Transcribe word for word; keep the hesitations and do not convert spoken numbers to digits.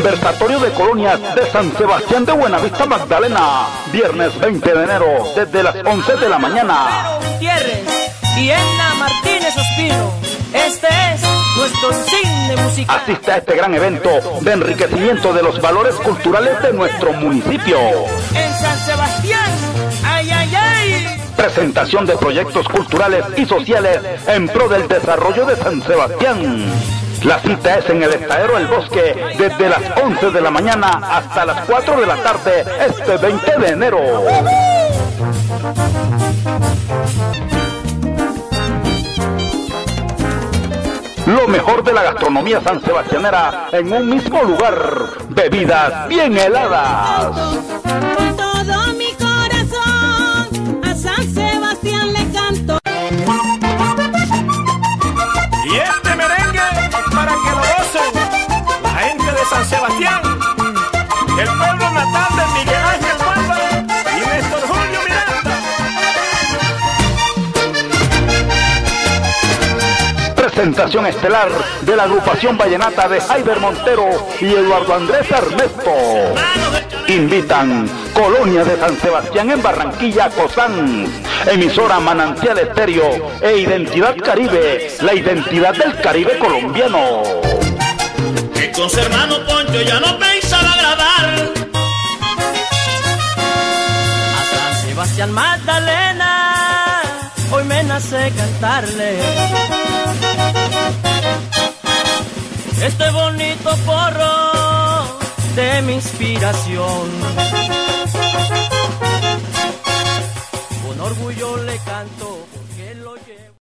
Conversatorio de Colonias de San Sebastián de Buenavista Magdalena, viernes veinte de enero, desde las once de la mañana. Gutiérrez y Enna Martínez Ospino, este es nuestro insigne musical. Asiste a este gran evento de enriquecimiento de los valores culturales de nuestro municipio. En San Sebastián, ay, ay, ay. Presentación de proyectos culturales y sociales en pro del desarrollo de San Sebastián. La cita es en el Estadero El Bosque desde las once de la mañana hasta las cuatro de la tarde este veinte de enero. Lo mejor de la gastronomía sansebastianera en un mismo lugar. Bebidas bien heladas. Con todo mi corazón a San Sebastián le canto. Y este merengue es para que lo gocen la gente de San Sebastián, el pueblo natal de Miguel Ángel Malva y Néstor Julio Miranda. Presentación estelar de la agrupación vallenata de Jaiber Montero y Eduardo Andrés Ernesto. Invitan Colonia de San Sebastián en Barranquilla, Cosán, emisora Manantial Estéreo e Identidad Caribe, la identidad del Caribe colombiano. Que con su hermano Poncho ya no pensaba grabar. A San Sebastián Magdalena, hoy me nace cantarle este bonito porro de mi inspiración. Con orgullo le canto porque lo llevo.